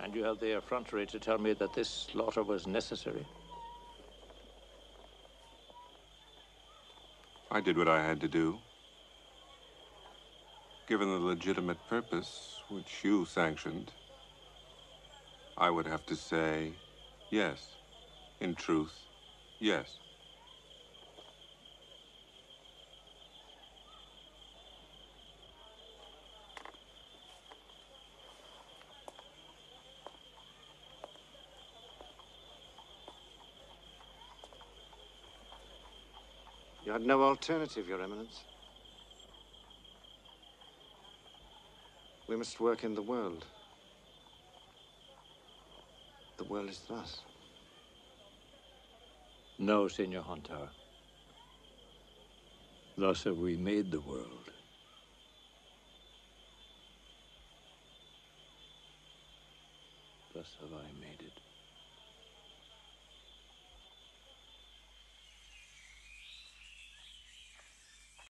And you have the effrontery to tell me that this slaughter was necessary? I did what I had to do. Given the legitimate purpose which you sanctioned, I would have to say yes. In truth, yes. You had no alternative, Your Eminence. We must work in the world. The world is thus. No, Senor Hunter. Thus have we made the world. Thus have I made it.